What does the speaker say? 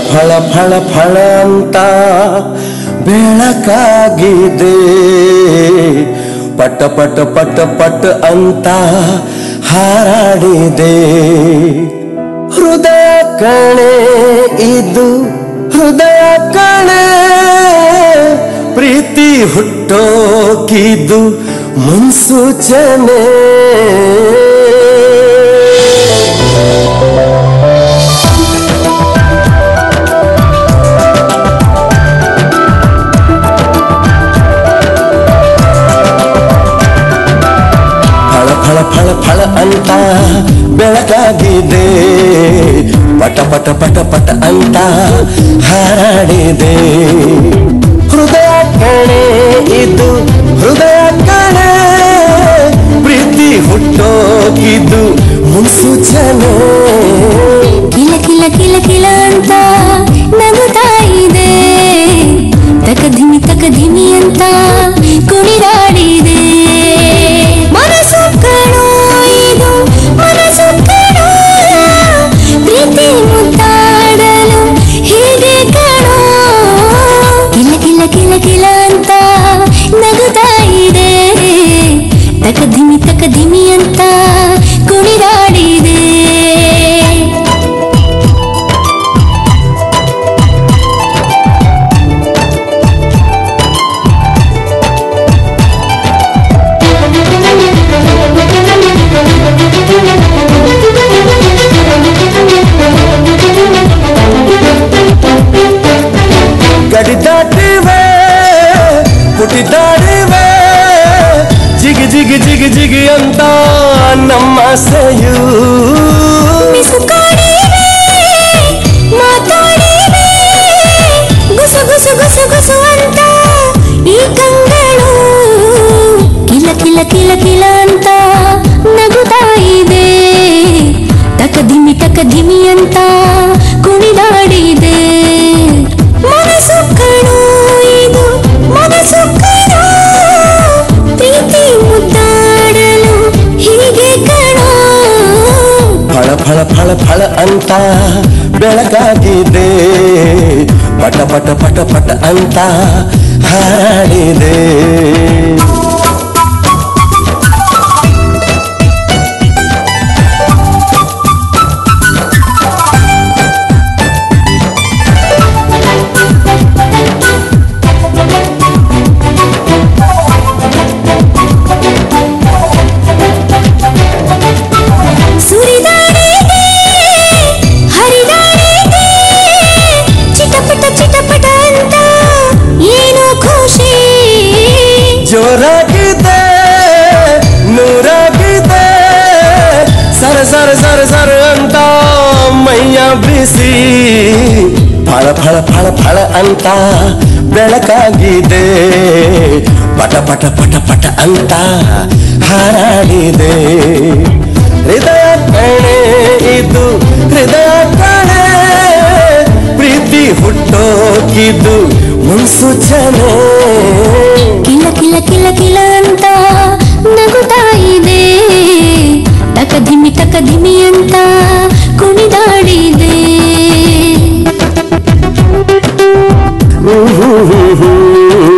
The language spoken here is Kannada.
ಫಳ ಫಳ ಫಳ ಅಂತ ಬೆಳಕಾಗಿದೆ, ಪಟ ಪಟ ಪಟ ಪಟ ಅಂತ ಹಾರಾಡಿದೆ. ಹೃದಯ ಕಣೆ ಇದು ಹೃದಯ ಕಣೆ, ಪ್ರೀತಿ ಹುಟ್ಟೋಕಿದು ಮುನ್ಸೂಚನೆ. ಫಳ ಫಳ ಅಂತ ಬೆಳಕಾಗಿದೆ, ಪಟ ಪಟ ಪಟ ಪಟ ಅಂತ ಹಾರಾಡಿದೆ. ಹೃದಯ ಕಣೆ ಇದು ಹೃದಯ ಕಣೆ, ಪ್ರೀತಿ ಹುಟ್ಟೋಗಿದ್ದು ಮುನ್ಸೂಚನೆ. ಕಿಲ ಕಿಲ ಕಿಲ ಕಿಲ ಅಂತ ನಗುತ್ತಾ ಇದೆ, ತಕ ಧಿಮಿ ಅಂತ ಕುಣಿದಾಡಿದೆ. ಮನಸ್ಸು ಕಣೋ ಇದು ಮನಸ್ಸು ಕಣೋ, ಪ್ರೀತಿ ಮುದ್ದಾಡಲು ಹೀಗೆ ಕಣೋ. ಕಿಲ ಕಿಲ ಕಿಲ ಕಿಲ ಅಂತ ನಗುತ್ತಾ ಇದೆ, ತಕ ಧಿಮಿ ಅಂತ ಕುಣಿದಾಡಿದೆ. ಗಡಿ ದಾಟಿವೆ ಪುಟಿದಾಡಿವೆ, ಜಿಗಿ ಜಿಗಿ ಜಿಗಿ ಜಿಗಿ ಅಂತ ನಮ್ಮ ಆಸೆಯು. ಮಾತಾಡಿವೆ ಗುಸು ಗುಸು ಗುಸು ಗುಸು ಅಂತ ಈ ಕಂಗಳು. ಕಿಲ ಕಿಲ ಕಿಲ ಕಿಲ ಅಂತ ನಗುತ್ತಾ ಇದೆ, ತಕ ಧಿಮಿ ಅಂತ ಕುಣಿದಾಡಿದೆ. ಮನಸ್ಸು ಕಣೋ ಇದು ಮನಸ್ಸು ಕಣೋ, ಪ್ರೀತಿ ಮುದ್ದಾಡಲು ಹೀಗೆ ಕಣೋ. ಫಳ ಫಳ ಫಳ ಫಳ ಅಂತ ಬೆಳಕಾಗಿದೆ, ಪಟ ಪಟ ಪಟ ಪಟ ಅಂತ ಹಾರಾಡಿದೆ. ಜೋರಾಗಿದೆ ನೂರಾಗಿದೆ, ಸರ ಸರ ಸರ ಸರ ಅಂತ ಮೈಯ ಬಿಸಿ. ಫಳ ಫಳ ಫಳ ಫಳ ಅಂತ ಬೆಳಕಾಗಿದೆ, ಪಟ ಪಟ ಪಟ ಪಟ ಅಂತ ಹಾರಾಡಿದೆ. ಹೃದಯ ಕಣೆ ಇದು ಹೃದಯ ಕಣೆ, ಪ್ರೀತಿ ಹುಟ್ಟೋಕಿದ್ದು ಮುನ್ಸೂಚನೆ. ಕಿಲ ಕಿಲ ಕಿಲ ಕಿಲ ಅಂತ ನಗುತ್ತಾ ಇದೆ, ತಕ ಧಿಮಿ ಅಂತ ಕುಣಿದಾಡಿದೆ.